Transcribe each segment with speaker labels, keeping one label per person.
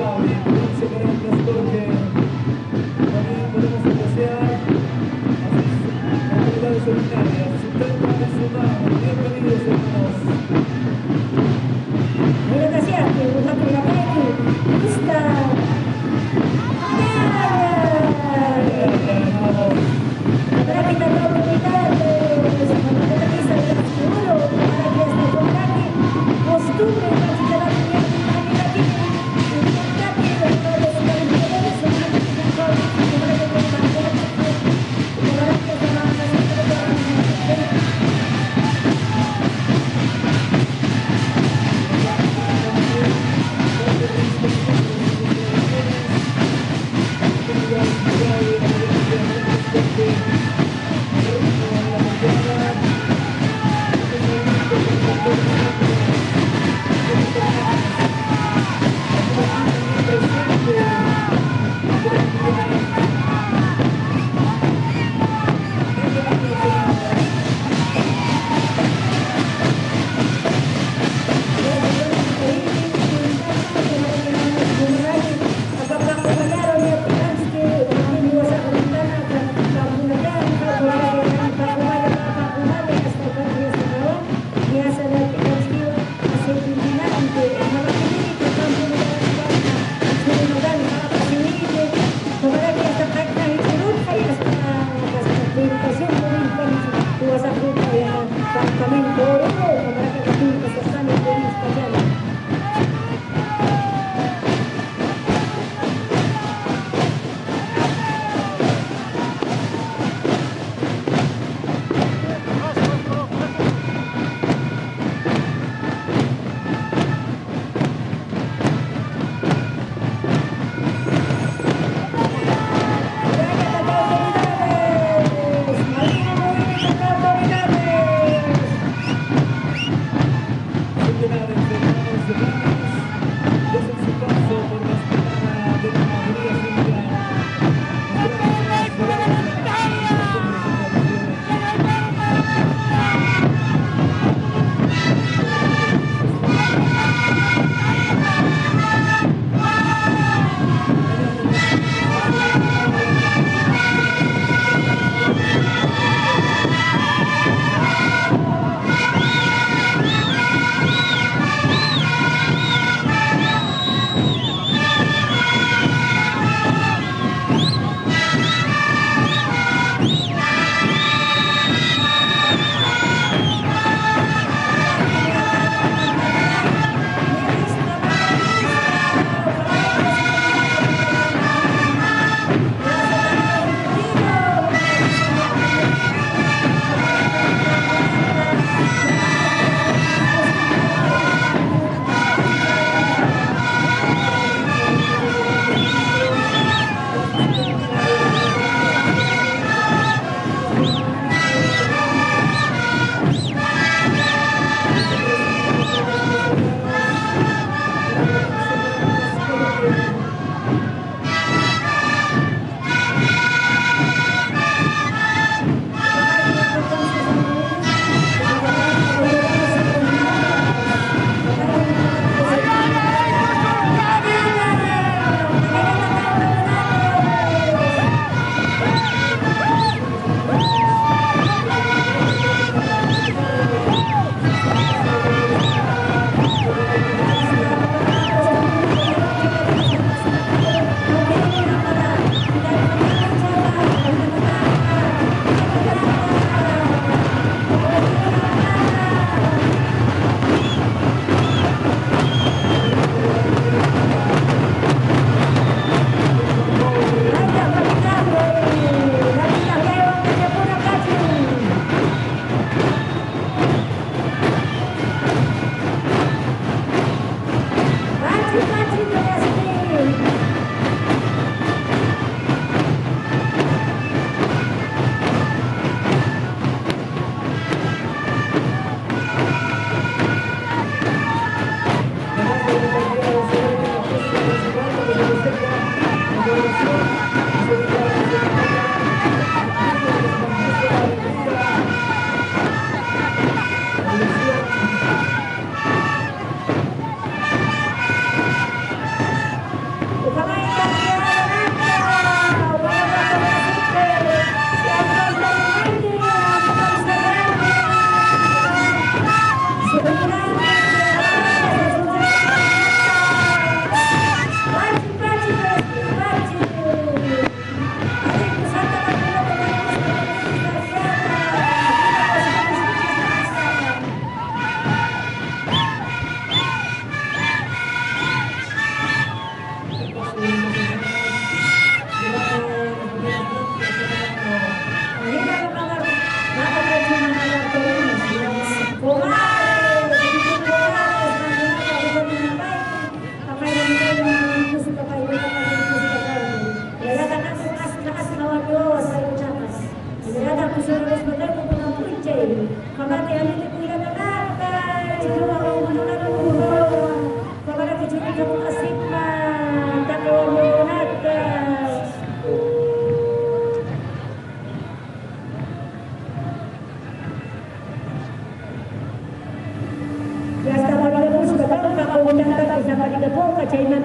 Speaker 1: Gaby, provincia de Caracas, Jorge. También podemos apreciar a sus autoridades ordinarias, su templo y su mano. Bienvenidos, hermanos.
Speaker 2: Terima kasih ya, terima kasih. Ustaz. Ahora kita tahu kita sama kita bisa dulu para que esta comunidad costumbre para que la comunidad lagi untuk kita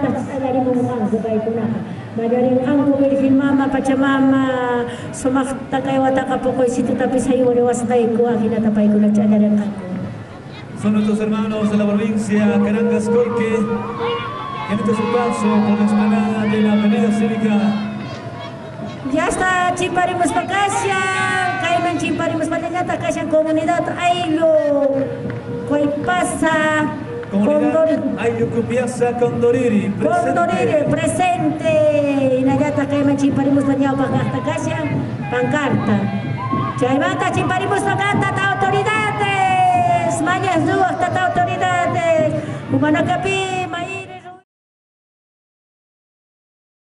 Speaker 2: dari mengangku baik kunaka. Madaring angku Virgin Mama Pachamama sumakta kay wataka po ko situ tapi sayo rewas tayo ko akin natapay ko nagtsada ng angku.
Speaker 1: Son nuestros hermanos de la provincia Canangas Colque, que en este su paso por la explanada de la Avenida Cívica.
Speaker 2: Ya está, chimparimos pa kasya, kay man chimparimos pa nila kasyang komunidad Aylo, koy pasa.
Speaker 1: Comunidad Ayucupiasa Condoriri,
Speaker 2: presente. Inayata kay man chimparimos pa niya pagkakta kasyang pangkarta. Chaymata chimparimos pa kanta ta autoridades, mañas duas ta autoridades, umanakapi.